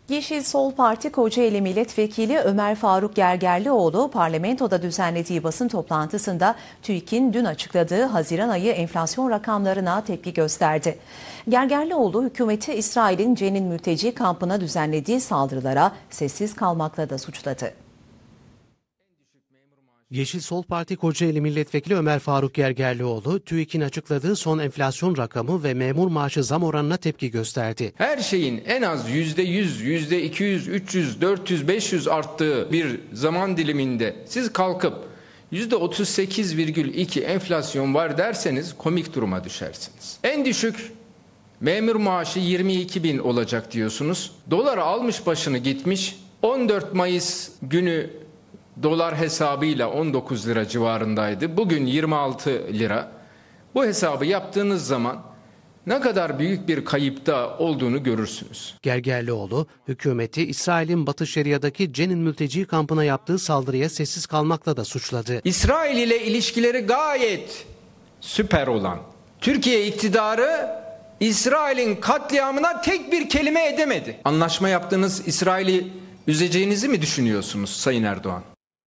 Yeşil Sol Parti Kocaeli Milletvekili Ömer Faruk Gergerlioğlu parlamentoda düzenlediği basın toplantısında TÜİK'in dün açıkladığı Haziran ayı enflasyon rakamlarına tepki gösterdi. Gergerlioğlu hükümeti İsrail'in Cenin mülteci kampına düzenlediği saldırılara sessiz kalmakla da suçladı. Yeşil Sol Parti Kocaeli Milletvekili Ömer Faruk Gergerlioğlu, TÜİK'in açıkladığı son enflasyon rakamı ve memur maaşı zam oranına tepki gösterdi. Her şeyin en az %100, %200, 300, 400, 500 arttığı bir zaman diliminde siz kalkıp %38,2 enflasyon var derseniz komik duruma düşersiniz. En düşük memur maaşı 22.000 olacak diyorsunuz. Dolar almış başını gitmiş. 14 Mayıs günü dolar hesabıyla 19 lira civarındaydı. Bugün 26 lira. Bu hesabı yaptığınız zaman ne kadar büyük bir kayıpta olduğunu görürsünüz. Gergerlioğlu, hükümeti İsrail'in Batı Şeria'daki Cenin mülteci kampına yaptığı saldırıya sessiz kalmakla da suçladı. İsrail ile ilişkileri gayet süper olan Türkiye iktidarı İsrail'in katliamına tek bir kelime edemedi. Anlaşma yaptığınız İsrail'i üzeceğinizi mi düşünüyorsunuz Sayın Erdoğan?